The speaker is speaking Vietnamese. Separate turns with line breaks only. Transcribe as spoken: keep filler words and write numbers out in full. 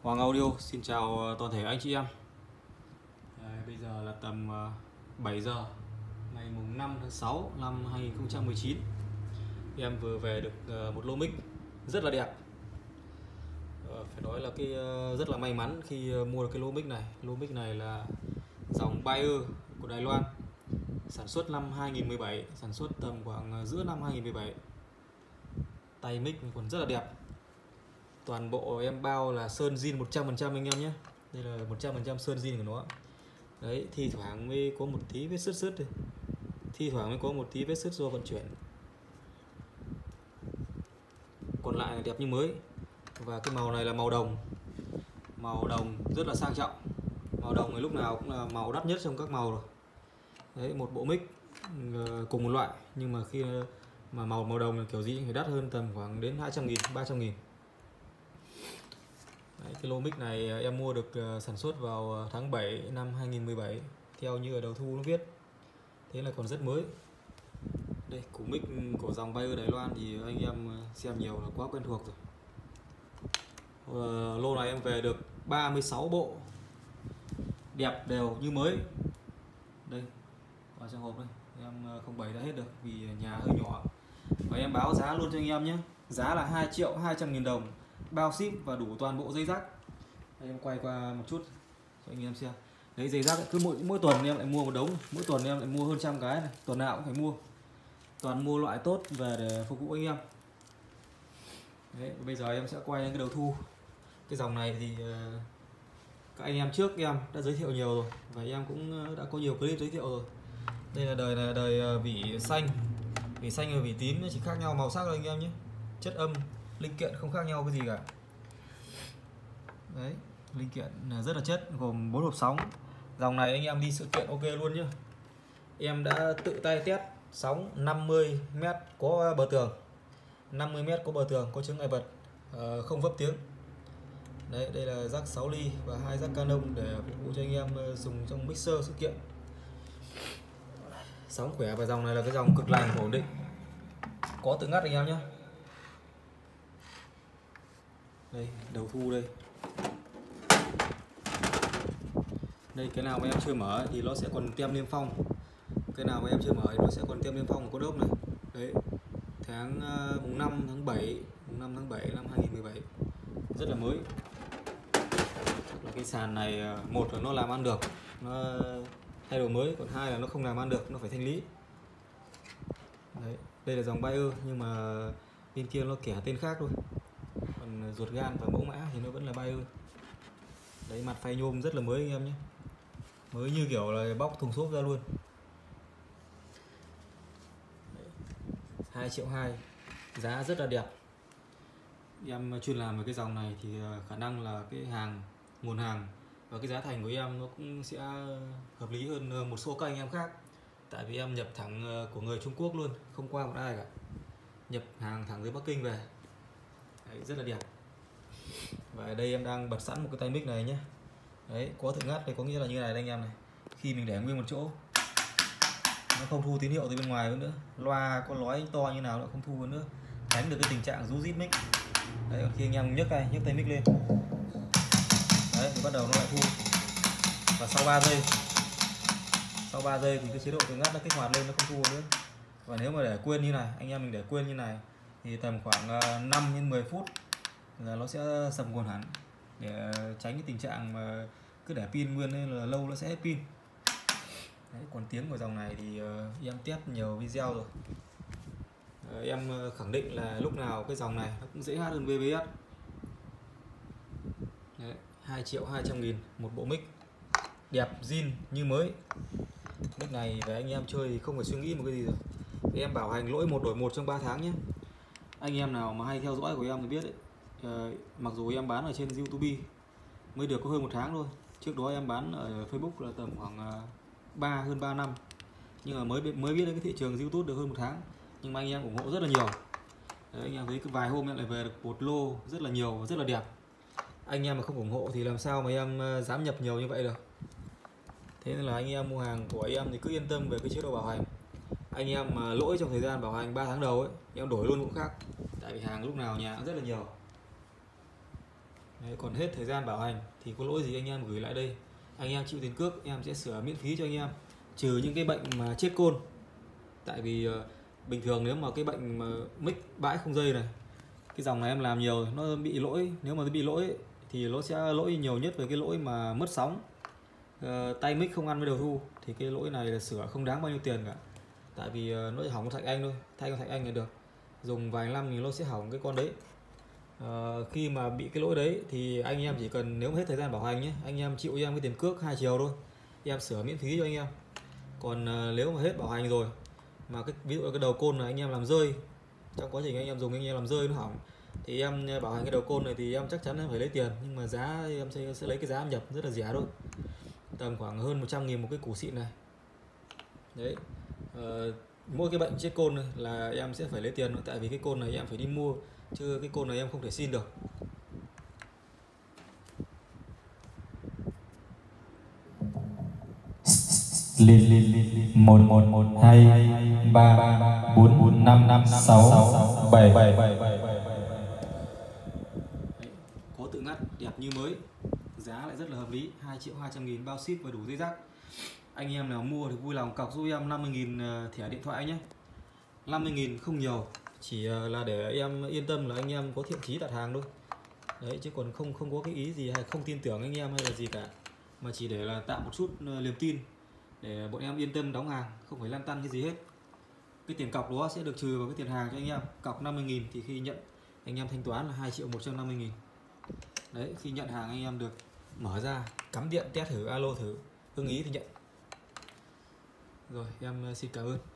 Hoàng Audio xin chào toàn thể anh chị em. Đấy, bây giờ là tầm bảy giờ ngày mùng năm tháng sáu năm hai nghìn không trăm mười chín. Em vừa về được một lô mic rất là đẹp. Ờ, phải nói là cái rất là may mắn khi mua được cái lô mic này. Lô mic này là dòng Bayer của Đài Loan, sản xuất năm hai nghìn không trăm mười bảy, sản xuất tầm khoảng giữa năm hai nghìn không trăm mười bảy. Tay mic còn rất là đẹp. Toàn bộ em bao là sơn zin một trăm phần trăm anh em nhé. Đây là một trăm phần trăm sơn zin của nó. Đấy, thi thoảng mới có một tí vết sứt sứt thôi. Thi thoảng mới có một tí vết sứt do vận chuyển. Còn lại là đẹp như mới. Và cái màu này là màu đồng. Màu đồng rất là sang trọng. Màu đồng thì lúc nào cũng là màu đắt nhất trong các màu rồi. Đấy, một bộ mic cùng một loại, nhưng mà khi mà màu màu đồng là kiểu gì phải đắt hơn tầm khoảng đến hai trăm nghìn, ba trăm nghìn. Đấy, cái lô mic này em mua được uh, sản xuất vào tháng bảy năm hai nghìn không trăm mười bảy, theo như ở đầu thu nó viết. Thế là còn rất mới. Đây, củ mic của dòng Bayer Đài Loan thì anh em xem nhiều là quá quen thuộc rồi. Uh, lô này em về được ba mươi sáu bộ, đẹp đều như mới. Đây, vào trong hộp đây, em không bày ra hết được vì nhà hơi nhỏ. Và em báo giá luôn cho anh em nhé. Giá là hai triệu hai trăm nghìn đồng, bao ship và đủ toàn bộ dây rác. Đây, em quay qua một chút cho anh em xem. Đấy, dây rác cứ mỗi mỗi tuần em lại mua một đống, mỗi tuần em lại mua hơn trăm cái này, tuần nào cũng phải mua. Toàn mua loại tốt về để phục vụ anh em. Đấy, bây giờ em sẽ quay cái đầu thu. Cái dòng này thì các anh em trước em đã giới thiệu nhiều rồi và em cũng đã có nhiều clip giới thiệu rồi. Đây là đời là đời vỉ xanh, vỉ xanh và vỉ tím, nó chỉ khác nhau màu sắc thôi anh em nhé. Chất âm, linh kiện không khác nhau cái gì cả. Đấy, linh kiện rất là chất, gồm bốn hộp sóng. Dòng này anh em đi sự kiện ok luôn nhá. Em đã tự tay test sóng năm mươi mét có bờ tường, năm mươi mét có bờ tường, có chướng ngại vật, không vấp tiếng. Đấy, đây là jack sáu ly và hai jack Canon để phục vụ cho anh em dùng trong mixer sự kiện. Sóng khỏe và dòng này là cái dòng cực lành ổn định, có tự ngắt anh em nhé. Đây, đầu thu đây. Đây, cái nào mà em chưa mở thì nó sẽ còn tem niêm phong. Cái nào mà em chưa mở thì nó sẽ còn tem niêm phong của đốc này. Đấy, tháng uh, mùng năm tháng bảy, mùng năm tháng bảy năm hai nghìn không trăm mười bảy, rất là mới. Là cái sàn này, một là nó làm ăn được, nó thay đổi mới, còn hai là nó không làm ăn được, nó phải thanh lý. Đấy, đây là dòng Bayer nhưng mà bên kia nó kẻ tên khác thôi. Còn ruột gan và mẫu mã thì nó vẫn là Bayer. Đấy, mặt phay nhôm rất là mới anh em nhé, mới như kiểu là bóc thùng xốp ra luôn. Hai triệu hai, giá rất là đẹp. Em chuyên làm với cái dòng này thì khả năng là cái hàng, nguồn hàng và cái giá thành của em nó cũng sẽ hợp lý hơn một số các anh em khác. Tại vì em nhập thẳng của người Trung Quốc luôn, không qua một ai cả, nhập hàng thẳng từ Bắc Kinh về. Đấy, rất là đẹp. Và ở đây em đang bật sẵn một cái tay mic này nhé. Đấy, có tự ngắt thì có nghĩa là như này đây anh em này. Khi mình để nguyên một chỗ, nó không thu tín hiệu từ bên ngoài nữa. Loa có nói to như nào nó không thu nữa, tránh được cái tình trạng rú rít mic. Đấy, khi anh em nhấc tay, nhấc tay mic lên, đấy thì bắt đầu nó lại thu. Và sau ba giây, sau ba giây thì cái chế độ tự ngắt nó kích hoạt lên, nó không thu nữa. Và nếu mà để quên như này, anh em mình để quên như này thì tầm khoảng năm đến mười phút là nó sẽ sập nguồn hẳn, để tránh cái tình trạng mà cứ để pin nguyên nên là lâu nó sẽ hết pin. Đấy, còn tiếng của dòng này thì uh, em test nhiều video rồi. Uh, em khẳng định là lúc nào cái dòng này nó cũng dễ hát hơn vê bê ét. Đấy, hai triệu hai trăm nghìn một bộ mic đẹp zin như mới. Mic này về anh em chơi thì không phải suy nghĩ một cái gì rồi. Em bảo hành lỗi một đổi một trong ba tháng nhé. Anh em nào mà hay theo dõi của em thì biết đấy. Uh, mặc dù em bán ở trên YouTube mới được có hơn một tháng thôi. Trước đó em bán ở Facebook là tầm khoảng uh, ba hơn ba năm, nhưng mà mới mới biết đến cái thị trường YouTube được hơn một tháng, nhưng mà anh em ủng hộ rất là nhiều. Đấy, anh em thấy cái vài hôm em lại về được một lô rất là nhiều, rất là đẹp. Anh em mà không ủng hộ thì làm sao mà em dám nhập nhiều như vậy được. Thế nên là anh em mua hàng của em thì cứ yên tâm về cái chế độ bảo hành. Anh em mà lỗi trong thời gian bảo hành ba tháng đầu ấy, em đổi luôn cũng khác, tại vì hàng lúc nào nhà cũng rất là nhiều. Đấy, còn hết thời gian bảo hành thì có lỗi gì anh em gửi lại đây, anh em chịu tiền cước em sẽ sửa miễn phí cho anh em, trừ những cái bệnh mà chết côn. Tại vì uh, bình thường nếu mà cái bệnh mà mic bãi không dây này, cái dòng này em làm nhiều nó bị lỗi, nếu mà nó bị lỗi thì nó sẽ lỗi nhiều nhất về cái lỗi mà mất sóng, uh, tay mic không ăn với đầu thu, thì cái lỗi này là sửa không đáng bao nhiêu tiền cả. Tại vì uh, nó chỉ hỏng con thạch anh thôi, thay con thạch anh là được, dùng vài năm thì nó sẽ hỏng cái con đấy. Uh, khi mà bị cái lỗi đấy thì anh em chỉ cần, nếu mà hết thời gian bảo hành nhé, anh em chịu cho em cái tiền cước hai chiều thôi, em sửa miễn phí cho anh em. Còn uh, nếu mà hết bảo hành rồi mà cái ví dụ là cái đầu côn này anh em làm rơi, trong quá trình anh em dùng anh em làm rơi nó hỏng, thì em bảo hành cái đầu côn này thì em chắc chắn em phải lấy tiền, nhưng mà giá em sẽ, sẽ lấy cái giá em nhập rất là rẻ thôi, tầm khoảng hơn một trăm nghìn một cái củ xịn này. Đấy, uh, mỗi cái bệnh chết côn này là em sẽ phải lấy tiền, tại vì cái côn này em phải đi mua, chứ cái côn này em không thể xin được.
Lên lên một một một hai ba bốn bốn năm năm sáu bảy.
Có tự ngắt đẹp như mới, giá lại rất là hợp lý, hai triệu hai trăm nghìn bao ship và đủ dây rác. Anh em nào mua thì vui lòng cọc giúp em năm mươi nghìn thẻ điện thoại nhé. năm mươi nghìn không nhiều, chỉ là để em yên tâm là anh em có thiện chí đặt hàng thôi. Đấy, chứ còn không không có cái ý gì hay không tin tưởng anh em hay là gì cả, mà chỉ để là tạo một chút niềm tin để bọn em yên tâm đóng hàng, không phải lăn tăn cái gì hết. Cái tiền cọc đó sẽ được trừ vào cái tiền hàng cho anh em. Cọc năm mươi nghìn thì khi nhận anh em thanh toán là hai triệu một trăm năm mươi nghìn. Đấy, khi nhận hàng anh em được mở ra cắm điện test thử, alo thử, ưng ý thì nhận. Rồi, em xin cảm ơn.